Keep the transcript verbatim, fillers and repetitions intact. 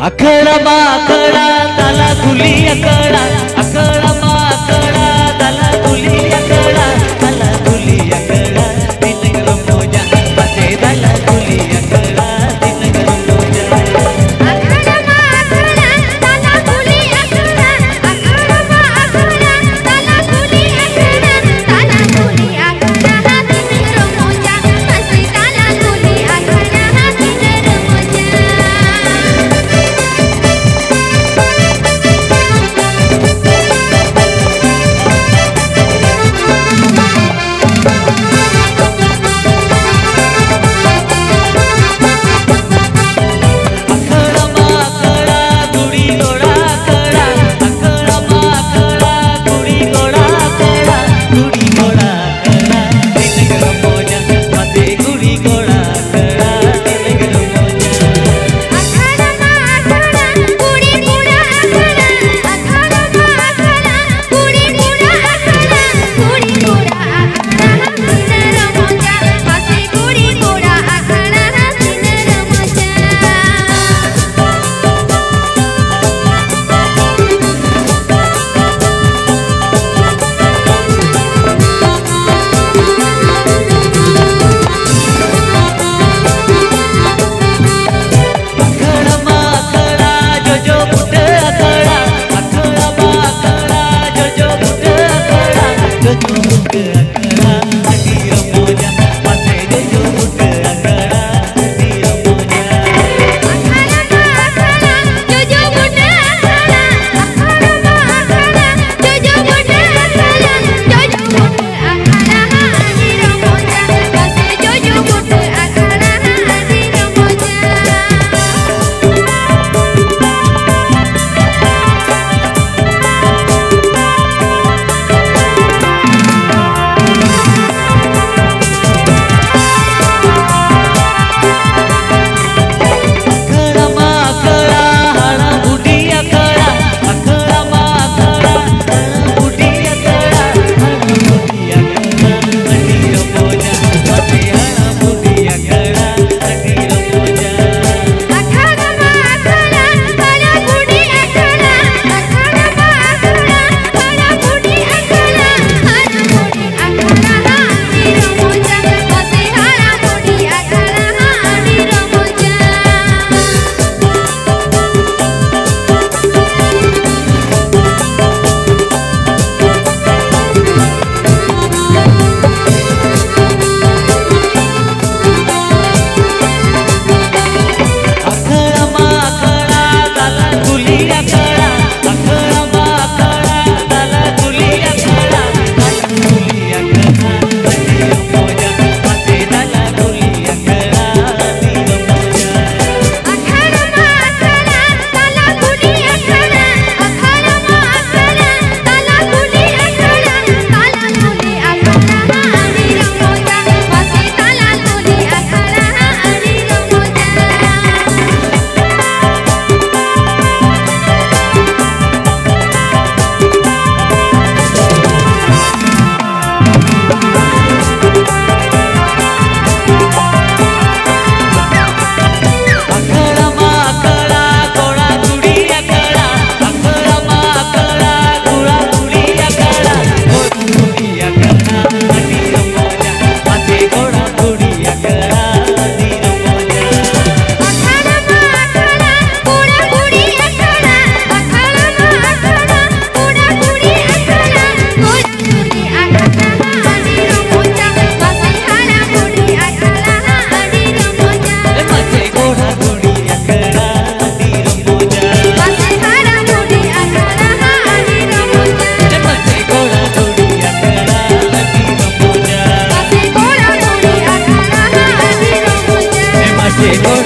अकड़ा माकड़ा तला गुली अकड़ा अकड़ा माकड़ा तला गुली अकड़ा तला गुली अकड़ा दिन गरम मोजा बसे तला गुली अकड़ा दिन गरम मोजा अकड़ा माकड़ा तला गुली अकड़ा अकड़ा माकड़ा तला गुली अकड़ा तला गुली अकड़ा दिन गरम मोजा बसे तला गुली अकड़ा दिन गरम मोजा llegó